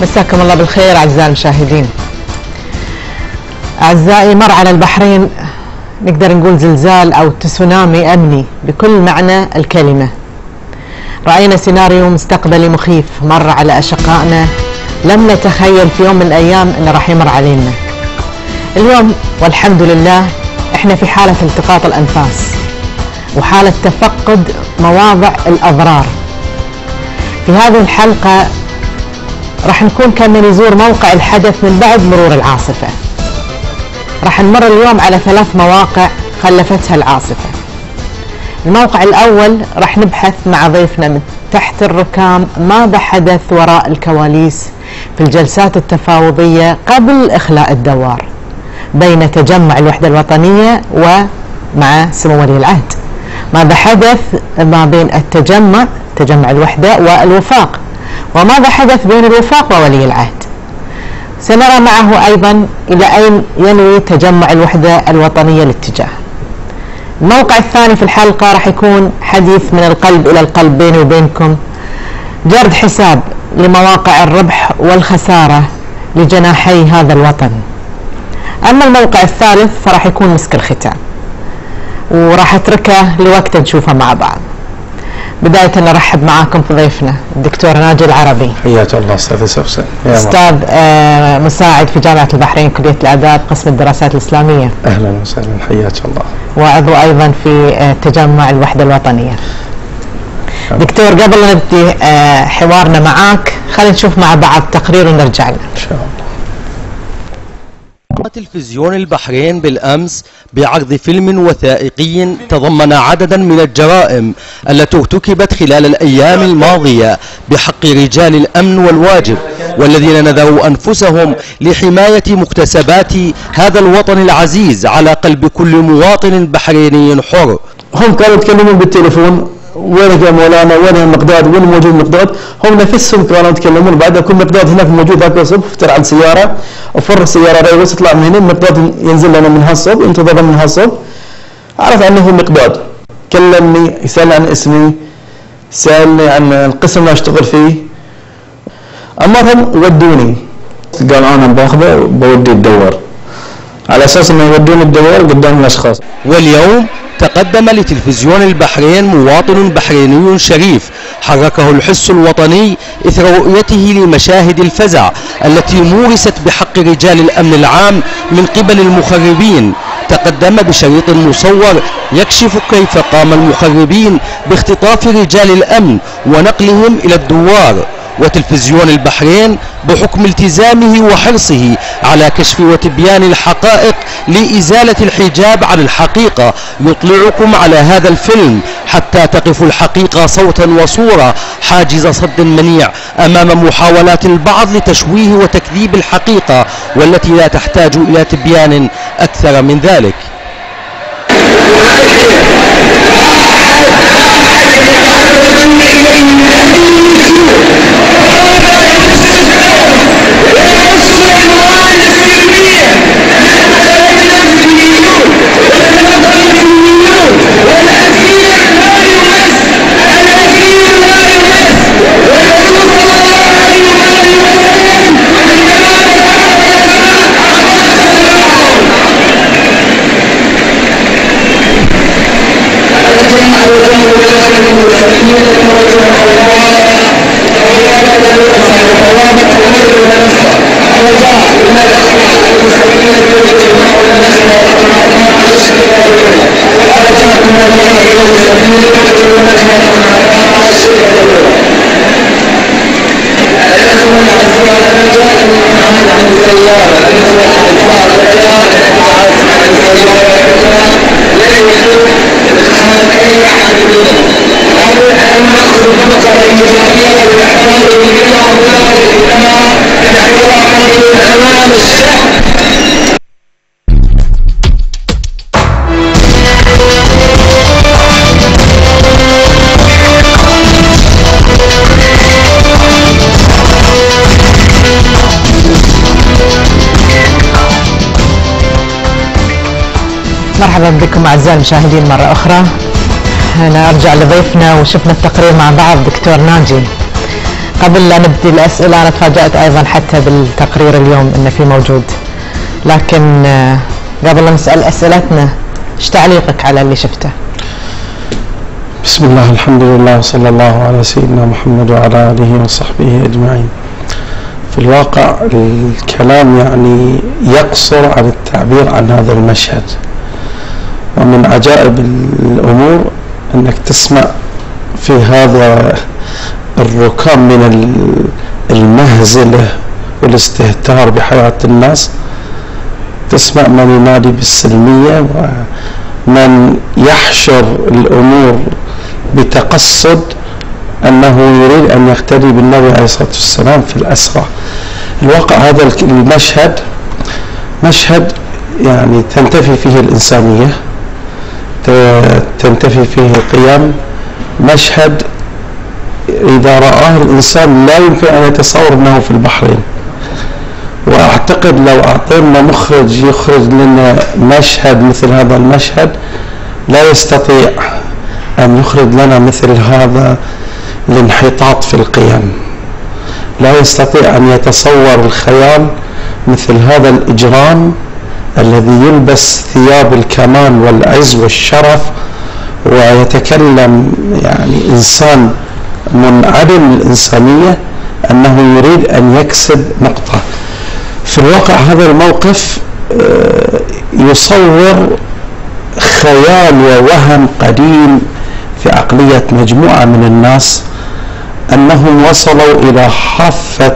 مساكم الله بالخير أعزائي المشاهدين. أعزائي، مر على البحرين نقدر نقول زلزال أو تسونامي أمني بكل معنى الكلمة. رأينا سيناريو مستقبلي مخيف مر على أشقائنا لم نتخيل في يوم من الأيام أنه راح يمر علينا. اليوم والحمد لله احنا في حالة التقاط الأنفاس وحالة تفقد مواضع الأضرار. في هذه الحلقة راح نكون كمن يزور موقع الحدث من بعد مرور العاصفة. راح نمر اليوم على 3 مواقع خلفتها العاصفة. الموقع الأول راح نبحث مع ضيفنا من تحت الركام ماذا حدث وراء الكواليس في الجلسات التفاوضية قبل إخلاء الدوار بين تجمع الوحدة الوطنية ومع سمو ولي العهد. ماذا حدث ما بين تجمع الوحدة والوفاق، وماذا حدث بين الوفاق وولي العهد. سنرى معه أيضا إلى أين ينوي تجمع الوحدة الوطنية الاتجاه. الموقع الثاني في الحلقة راح يكون حديث من القلب إلى القلب بيني وبينكم، جرد حساب لمواقع الربح والخسارة لجناحي هذا الوطن. أما الموقع الثالث فراح يكون مسك الختام، وراح أتركه لوقت نشوفه مع بعض. بداية نرحب معاكم في ضيفنا الدكتور ناجي العربي. حياك الله أستاذ سوسن. أستاذ مساعد في جامعة البحرين كلية الآداب قسم الدراسات الإسلامية. أهلا وسهلا، حياك الله. وعضو أيضا في تجمع الوحدة الوطنية. دكتور، قبل لا نبدي حوارنا معاك خلينا نشوف مع بعض تقرير ونرجع له إن شاء الله. تلفزيون البحرين بالأمس بعرض فيلم وثائقي تضمن عددا من الجرائم التي ارتكبت خلال الأيام الماضية بحق رجال الأمن والواجب والذين نذروا أنفسهم لحماية مكتسبات هذا الوطن العزيز على قلب كل مواطن بحريني حر. هم كانوا يتكلمون بالتليفون، وينك يا مولانا، وين المقداد، وين موجود المقداد. هم نفسهم كانوا يتكلمون. بعد يكون مقداد هناك موجود ذاك الصبح، فتر عن سياره وفر سياره ريوس، يطلع من هنا المقداد ينزل لنا من هالصوب، ينتظر من هالصوب. عرف انه مقداد، كلمني، يسالني عن اسمي، سالني عن القسم اللي اشتغل فيه. امرهم ودوني، قال انا باخذه بودي الدوار على اساس انه يودوني الدوار قدام الاشخاص. واليوم تقدم لتلفزيون البحرين مواطن بحريني شريف حركه الحس الوطني إثر رؤيته لمشاهد الفزع التي مورست بحق رجال الأمن العام من قبل المخربين. تقدم بشريط مصور يكشف كيف قام المخربين باختطاف رجال الأمن ونقلهم إلى الدوار. وتلفزيون البحرين بحكم التزامه وحرصه على كشف وتبيان الحقائق لإزالة الحجاب عن الحقيقة يطلعكم على هذا الفيلم حتى تقف الحقيقة صوتا وصورة حاجز صد منيع أمام محاولات البعض لتشويه وتكذيب الحقيقة والتي لا تحتاج إلى تبيان أكثر من ذلك. مرحبا بكم أعزائي المشاهدين مرة أخرى. أنا أرجع لضيفنا وشفنا التقرير مع بعض. دكتور ناجي، قبل لا نبدي الأسئلة أنا تفاجأت أيضا حتى بالتقرير اليوم إنه في موجود، لكن قبل لا نسأل أسئلتنا إيش تعليقك على اللي شفته؟ بسم الله، الحمد لله، وصلى الله على سيدنا محمد وعلى آله وصحبه أجمعين. في الواقع الكلام يعني يقصر على التعبير عن هذا المشهد، ومن عجائب الأمور أنك تسمع في هذا الركام من المهزلة والاستهتار بحياة الناس، تسمع من ينادي بالسلمية ومن يحشر الأمور بتقصد أنه يريد أن يقتدي بالنبي عليه الصلاة والسلام في الأسرى. الواقع هذا المشهد مشهد يعني تنتفي فيه الإنسانية، تنتفي فيه القيم، مشهد إذا رآه الإنسان لا يمكن أن يتصور أنه في البحرين. وأعتقد لو أعطينا مخرج يخرج لنا مشهد مثل هذا المشهد لا يستطيع أن يخرج لنا مثل هذا الانحطاط في القيم، لا يستطيع أن يتصور الخيال مثل هذا الإجرام الذي يلبس ثياب الكمال والعز والشرف ويتكلم يعني إنسان منعدم الإنسانية أنه يريد أن يكسب نقطة. في الواقع هذا الموقف يصور خيال ووهم قديم في عقلية مجموعة من الناس أنهم وصلوا إلى حافة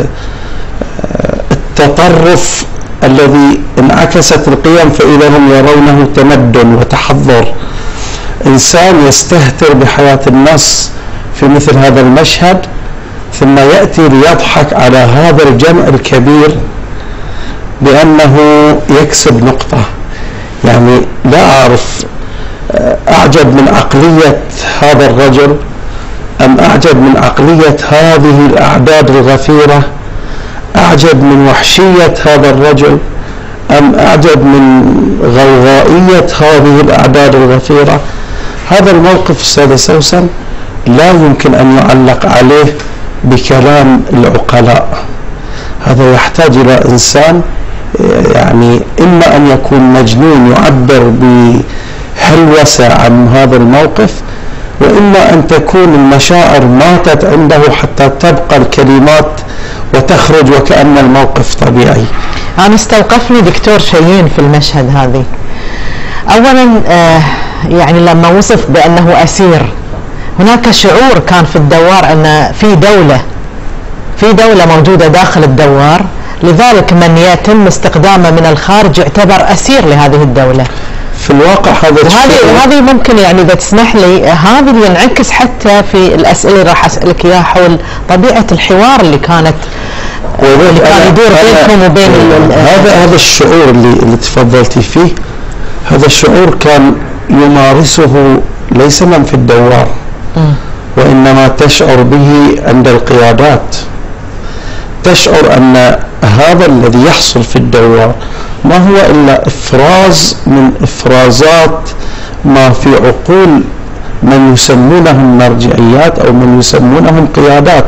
التطرف الذي انعكست القيم، فإذا هم يرونه تمدن وتحضر. إنسان يستهتر بحياة الناس في مثل هذا المشهد، ثم يأتي ليضحك على هذا الجمع الكبير بأنه يكسب نقطة. يعني لا أعرف أعجب من عقلية هذا الرجل أم أعجب من عقلية هذه الأعداد الغفيرة، أعجب من وحشية هذا الرجل أم أعجب من غوغائية هذه الأعداد الغفيرة. هذا الموقف أستاذ سوسن لا يمكن أن يعلق عليه بكلام العقلاء، هذا يحتاج إلى إنسان يعني إما أن يكون مجنون يعبر بهلوسة عن هذا الموقف، وإما أن تكون المشاعر ماتت عنده حتى تبقى الكلمات وتخرج وكأن الموقف طبيعي. أنا استوقفني دكتور شيئين في المشهد هذه. أولا يعني لما وصف بأنه أسير، هناك شعور كان في الدوار أن في دولة موجودة داخل الدوار، لذلك من يتم استخدامه من الخارج يعتبر أسير لهذه الدولة. في الواقع هذه ممكن يعني إذا تسمح لي هذا اللي ينعكس حتى في الأسئلة اللي راح أسألك إياها حول طبيعة الحوار اللي كان يدور بينكم وبين هذا الشعور اللي تفضلتي فيه، هذا الشعور كان يمارسه ليس من في الدوار، وإنما تشعر به عند القيادات. تشعر أن هذا الذي يحصل في الدوار ما هو إلا إفراز من إفرازات ما في عقول من يسمونهم مرجعيات أو من يسمونهم قيادات.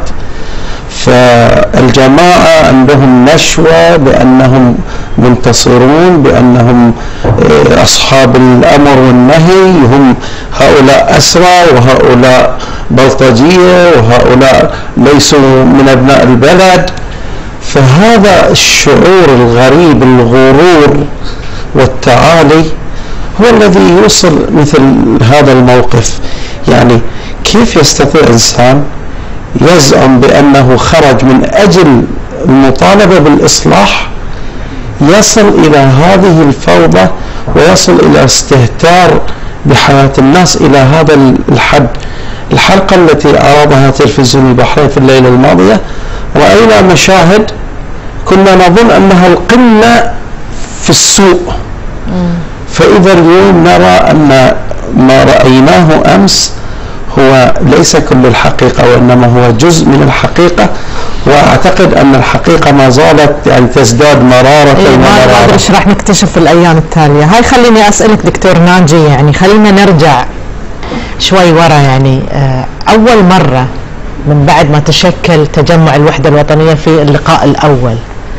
فالجماعة عندهم نشوة بأنهم منتصرون، بأنهم أصحاب الأمر والنهي، هم هؤلاء أسرى وهؤلاء بلطجية وهؤلاء ليسوا من أبناء البلد. فهذا الشعور الغريب الغرور والتعالي هو الذي يوصل مثل هذا الموقف. يعني كيف يستطيع إنسان يزعم بأنه خرج من أجل المطالبة بالإصلاح يصل إلى هذه الفوضى ويصل إلى استهتار بحياة الناس إلى هذا الحد؟ الحلقة التي عرضها تلفزيون البحرين في الليلة الماضية رأينا مشاهد كنا نظن أنها القمة في السوء، فإذا اليوم نرى أن ما رأيناه أمس هو ليس كل الحقيقة، وإنما هو جزء من الحقيقة. وأعتقد أن الحقيقة ما زالت يعني تزداد مرارة ما أدري إيش راح نكتشف في الأيام التالية. هاي خليني أسألك دكتور ناجي، يعني خلينا نرجع شوي ورا. يعني أول مرة من بعد ما تشكل تجمع الوحدة الوطنية في اللقاء الأول.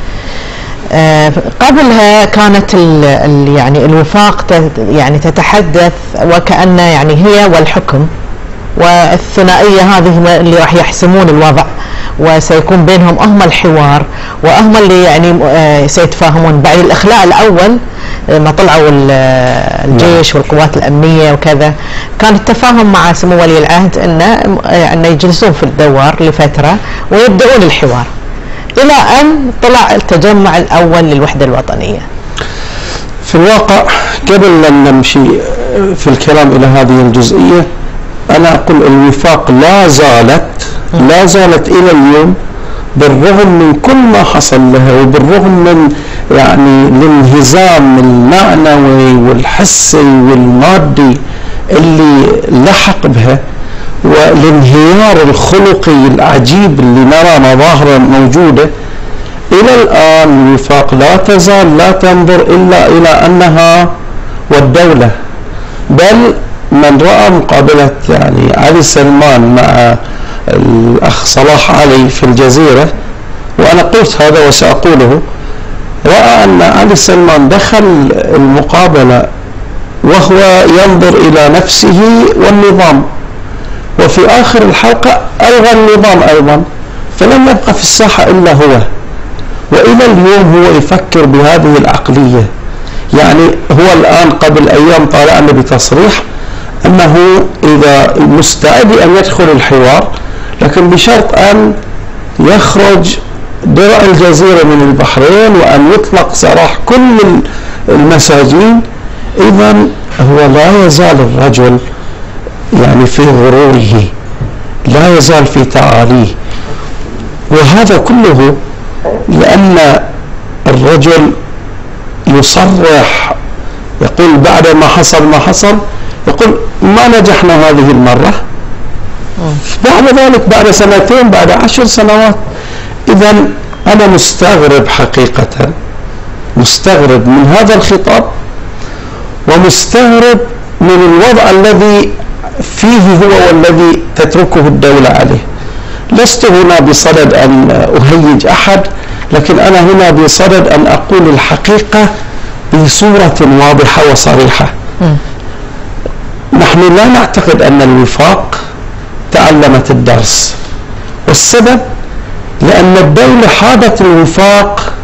قبلها كانت يعني الوفاق يعني تتحدث وكأن يعني هي والحكم والثنائية هذه اللي راح يحسمون الوضع، وسيكون بينهم هم الحوار وهم اللي يعني سيتفاهمون. بعد الإخلاء الأول لما طلعوا الجيش والقوات الأمنية وكذا، كان التفاهم مع سمو ولي العهد أن يجلسون في الدوار لفترة ويبدأون الحوار، إلى أن طلع التجمع الأول للوحدة الوطنية. في الواقع قبل أن نمشي في الكلام إلى هذه الجزئية، أنا أقول الوفاق لا زالت إلى اليوم، بالرغم من كل ما حصل لها وبالرغم من يعني الانهزام المعنوي والحسي والمادي اللي لحق بها، والانهيار الخلقي العجيب اللي نرى مظاهره موجودة، إلى الآن الوفاق لا تزال لا تنظر إلا إلى أنها والدولة. بل من رأى مقابلة يعني علي سلمان مع الأخ صلاح علي في الجزيرة، وأنا قلت هذا وسأقوله، رأى أن علي سلمان دخل المقابلة وهو ينظر إلى نفسه والنظام، وفي آخر الحلقة ألغى النظام أيضا، فلم يبقى في الساحة إلا هو. وإلى اليوم هو يفكر بهذه العقلية. يعني هو الآن قبل أيام طالعنا بتصريح أنه إذا مستعد أن يدخل الحوار، لكن بشرط أن يخرج درع الجزيرة من البحرين وأن يطلق سراح كل المساجين. إذن هو لا يزال الرجل يعني في غروره، لا يزال في تعاليه، وهذا كله لأن الرجل يصرح يقول بعد ما حصل يقول ما نجحنا هذه المرة، بعد ذلك بعد سنتين بعد 10 سنوات. إذن أنا مستغرب حقيقة، مستغرب من هذا الخطاب، ومستغرب من الوضع الذي فيه هو والذي تتركه الدولة عليه. لست هنا بصدد أن أهيج أحد، لكن أنا هنا بصدد أن أقول الحقيقة بصورة واضحة وصريحة. نحن لا نعتقد أن الوفاق تعلمت الدرس، والسبب لأن الدولة حابت الوفاق،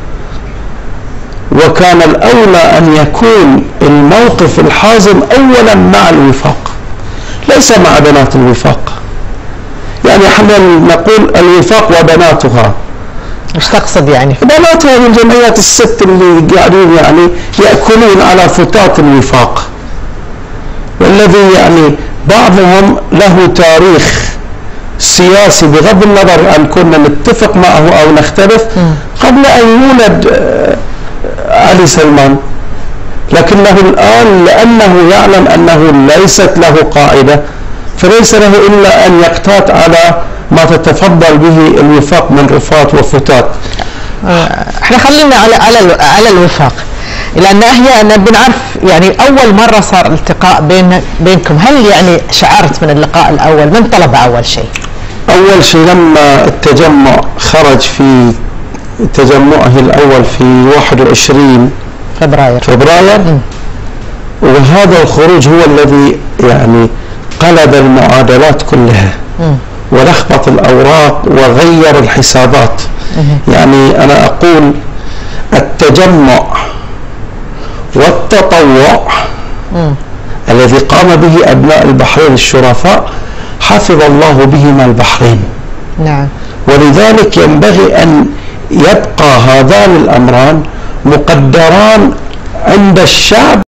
وكان الأولى أن يكون الموقف الحازم أولا مع الوفاق ليس مع بنات الوفاق. يعني احنا نقول الوفاق وبناتها، ايش تقصد يعني؟ بناتها من جمعيات الست اللي قاعدين يعني يأكلون على فتات الوفاق، والذي يعني بعضهم له تاريخ سياسي بغض النظر أن كنا نتفق معه أو نختلف قبل أن يولد علي سلمان، لكنه الآن لأنه يعلم أنه ليست له قاعدة، فليس له إلا أن يقتات على ما تتفضل به الوفاق من رفات وفتات. احنا خلينا على الوفاق، لأن هي أنا بنعرف يعني أول مرة صار التقاء بينكم، هل يعني شعرت من اللقاء الأول من طلب أول شيء؟ أول شيء لما التجمع خرج في تجمعه الأول في 21 فبراير، وهذا الخروج هو الذي يعني قلب المعادلات كلها ولخبط الأوراق وغير الحسابات. يعني أنا أقول التجمع والتطوع الذي قام به أبناء البحرين الشرفاء حفظ الله بهما البحرين. نعم. ولذلك ينبغي أن يبقى هذان الأمران مقدران عند الشعب